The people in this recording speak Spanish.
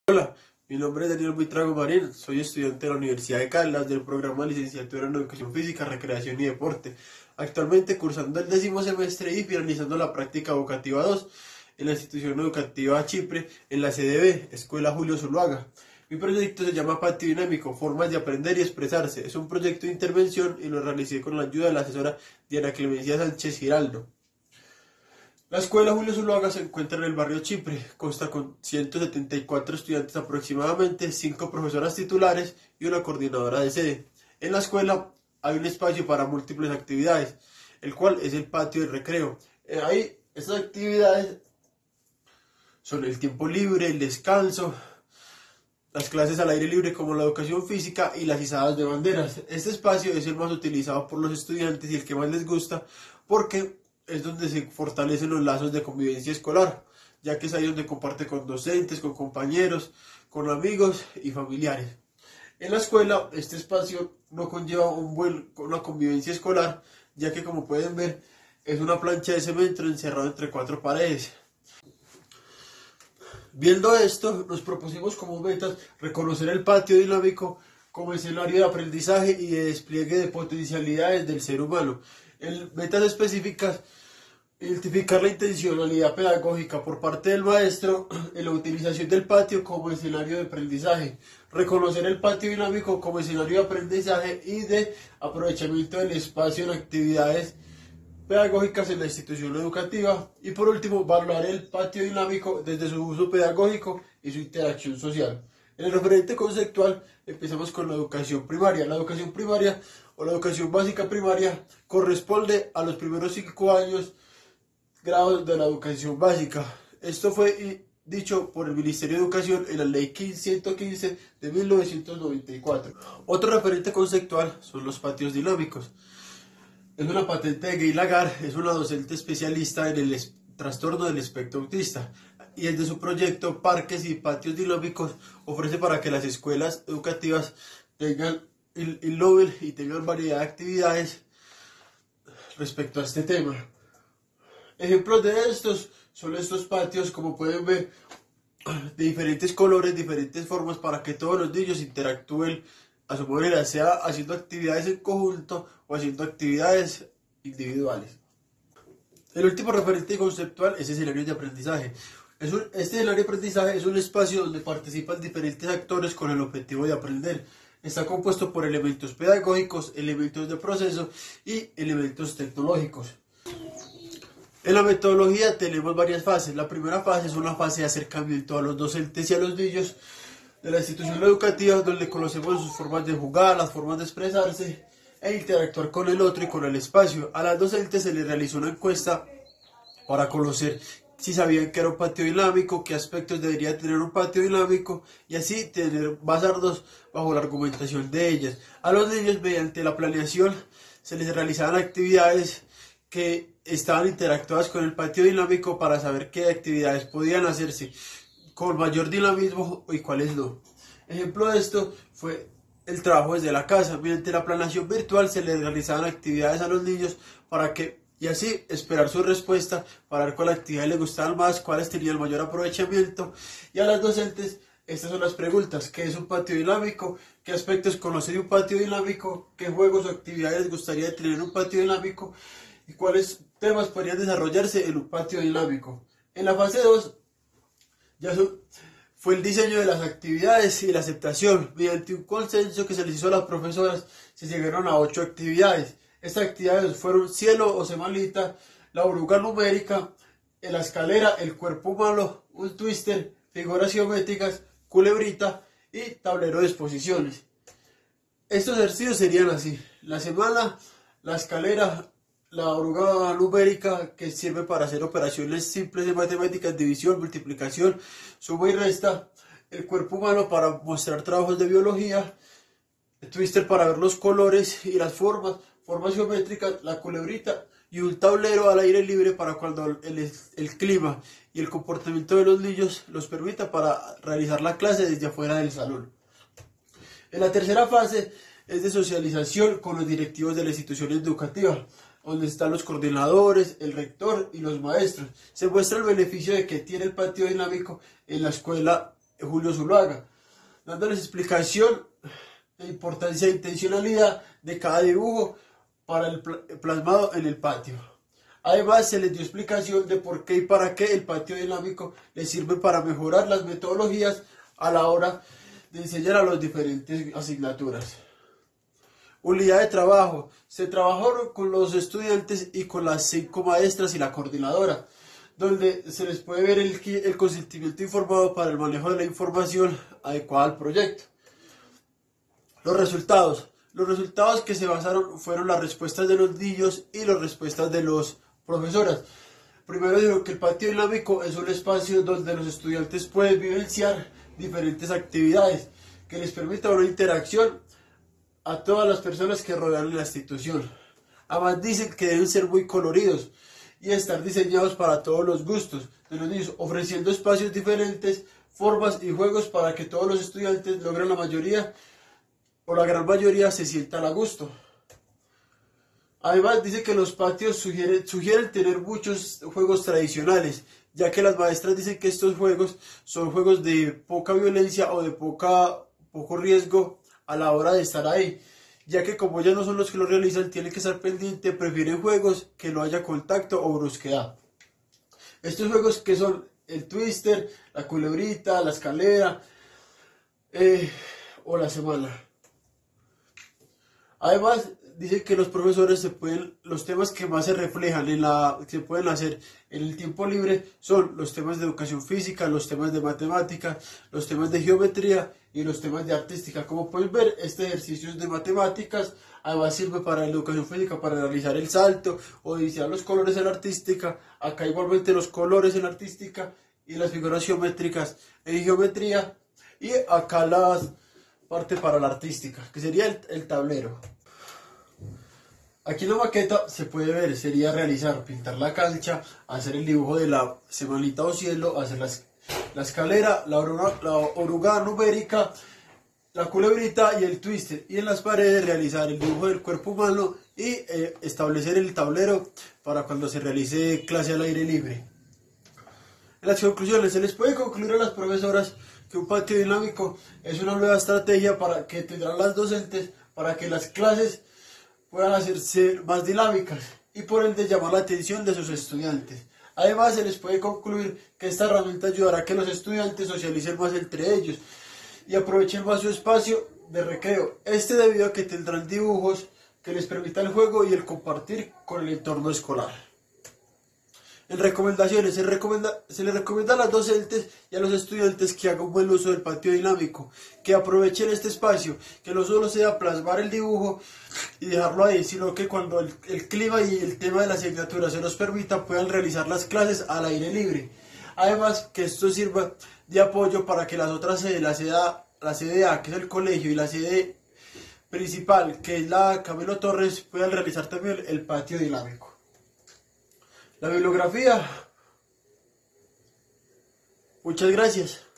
Hola, mi nombre es Daniel Buitrago Marín, soy estudiante de la Universidad de Caldas del programa de licenciatura en Educación Física, Recreación y Deporte, actualmente cursando el 10º semestre y finalizando la práctica educativa 2 en la institución educativa Chipre, en la CDB, Escuela Julio Zuluaga. Mi proyecto se llama Patio Dinámico, Formas de Aprender y Expresarse. Es un proyecto de intervención y lo realicé con la ayuda de la asesora Diana Clemencia Sánchez Giraldo. La escuela Julio Zuluaga se encuentra en el barrio Chipre, consta con 174 estudiantes aproximadamente, 5 profesoras titulares y una coordinadora de sede. En la escuela hay un espacio para múltiples actividades, el cual es el patio de recreo. Ahí estas actividades son el tiempo libre, el descanso, las clases al aire libre como la educación física y las izadas de banderas. Este espacio es el más utilizado por los estudiantes y el que más les gusta porque es donde se fortalecen los lazos de convivencia escolar, ya que es ahí donde comparte con docentes, con compañeros, con amigos y familiares. En la escuela este espacio no conlleva una convivencia escolar, ya que como pueden ver es una plancha de cemento encerrada entre 4 paredes. Viendo esto, nos propusimos como metas reconocer el patio dinámico como escenario de aprendizaje y de despliegue de potencialidades del ser humano. En metas específicas, identificar la intencionalidad pedagógica por parte del maestro en la utilización del patio como escenario de aprendizaje, reconocer el patio dinámico como escenario de aprendizaje y de aprovechamiento del espacio en actividades pedagógicas en la institución educativa y por último valorar el patio dinámico desde su uso pedagógico y su interacción social. En el referente conceptual empezamos con la educación primaria. La educación primaria o la educación básica primaria corresponde a los primeros 5 años grados de la educación básica. Esto fue dicho por el Ministerio de Educación en la Ley 115 de 1994. Otro referente conceptual son los patios dinámicos. Es una patente de Gay Lagar, es una docente especialista en el trastorno del espectro autista y desde su proyecto Parques y Patios Dinámicos ofrece para que las escuelas educativas tengan innoven y tengan variedad de actividades respecto a este tema. Ejemplos de estos son estos patios, como pueden ver, de diferentes colores, diferentes formas, para que todos los niños interactúen a su manera, sea haciendo actividades en conjunto o haciendo actividades individuales. El último referente conceptual es el escenario de aprendizaje. Este escenario de aprendizaje es un espacio donde participan diferentes actores con el objetivo de aprender. Está compuesto por elementos pedagógicos, elementos de proceso y elementos tecnológicos. En la metodología tenemos varias fases. La primera fase es una fase de acercamiento a los docentes y a los niños de la institución educativa, donde conocemos sus formas de jugar, las formas de expresarse e interactuar con el otro y con el espacio. A las docentes se les realizó una encuesta para conocer si sabían que era un patio dinámico, qué aspectos debería tener un patio dinámico y así basarnos bajo la argumentación de ellas. A los niños, mediante la planeación, se les realizaban actividades que estaban interactuadas con el patio dinámico para saber qué actividades podían hacerse con mayor dinamismo y cuáles no. Ejemplo de esto fue el trabajo desde la casa. Mediante la planeación virtual se les realizaban actividades a los niños y así esperar su respuesta para ver cuál actividad les gustaba más, cuáles tenían el mayor aprovechamiento. Y a las docentes, estas son las preguntas: ¿qué es un patio dinámico? ¿Qué aspectos conocen de un patio dinámico? ¿Qué juegos o actividades les gustaría tener en un patio dinámico? ¿Y cuáles temas podrían desarrollarse en un patio dinámico? En la fase 2 fue el diseño de las actividades y la aceptación. Mediante un consenso que se les hizo a las profesoras, se llegaron a 8 actividades. Estas actividades fueron cielo o semanita, la oruga numérica, la escalera, el cuerpo humano, un twister, figuras geométricas, culebrita y tablero de exposiciones. Estos ejercicios serían así: la semana, la escalera, la oruga numérica, que sirve para hacer operaciones simples de matemáticas, división, multiplicación, suma y resta; el cuerpo humano para mostrar trabajos de biología; el twister para ver los colores y las formas geométricas; la culebrita y un tablero al aire libre para cuando el clima y el comportamiento de los niños los permita para realizar la clase desde afuera del salón. En la tercera fase es de socialización con los directivos de la institución educativa, donde están los coordinadores, el rector y los maestros. Se muestra el beneficio de que tiene el patio dinámico en la escuela Julio Zuluaga, dándoles explicación de importancia e intencionalidad de cada dibujo para el plasmado en el patio. Además, se les dio explicación de por qué y para qué el patio dinámico les sirve para mejorar las metodologías a la hora de enseñar a las diferentes asignaturas. Unidad de trabajo. Se trabajó con los estudiantes y con las 5 maestras y la coordinadora, donde se les puede ver el consentimiento informado para el manejo de la información adecuada al proyecto. Los resultados que se basaron fueron las respuestas de los niños y las respuestas de los profesoras. Primero digo que el patio dinámico es un espacio donde los estudiantes pueden vivenciar diferentes actividades que les permita una interacción a todas las personas que rodean la institución. Además dicen que deben ser muy coloridos y estar diseñados para todos los gustos de los niños, ofreciendo espacios diferentes, formas y juegos para que todos los estudiantes logren la mayoría o la gran mayoría se sientan a gusto. Además dice que los patios sugieren tener muchos juegos tradicionales, ya que las maestras dicen que estos juegos son juegos de poca violencia o de poco riesgo a la hora de estar ahí, ya que como ellos no son los que lo realizan, tienen que estar pendientes, prefieren juegos que no haya contacto o brusquedad. Estos juegos que son el twister, la culebrita, la escalera o la semana. Además, dice que los profesores los temas que más se reflejan que pueden hacer en el tiempo libre son los temas de educación física, los temas de matemática, los temas de geometría y los temas de artística. Como pueden ver, este ejercicio es de matemáticas, además sirve para la educación física, para realizar el salto o iniciar los colores en la artística. Acá igualmente los colores en la artística y las figuras geométricas en geometría. Y acá las parte para la artística, que sería el tablero. Aquí en la maqueta se puede ver, sería pintar la cancha, hacer el dibujo de la semanita o cielo, hacer la escalera, la oruga numérica, la culebrita y el twister. Y en las paredes realizar el dibujo del cuerpo humano y establecer el tablero para cuando se realice clase al aire libre. En las conclusiones, se les puede concluir a las profesoras que un patio dinámico es una nueva estrategia que tendrán las docentes para que las clases puedan hacerse más dinámicas y por ende llamar la atención de sus estudiantes. Además, se les puede concluir que esta herramienta ayudará a que los estudiantes socialicen más entre ellos y aprovechen más su espacio de recreo. Debido a que tendrán dibujos que les permitan el juego y el compartir con el entorno escolar. En recomendaciones, se les recomienda a las docentes y a los estudiantes que hagan buen uso del patio dinámico, que aprovechen este espacio, que no solo sea plasmar el dibujo y dejarlo ahí, sino que cuando el clima y el tema de la asignatura se nos permita, puedan realizar las clases al aire libre. Además, que esto sirva de apoyo para que las otras sedes, la sede A, que es el colegio, y la sede principal, que es la Camilo Torres, puedan realizar también el patio dinámico. La bibliografía. Muchas gracias.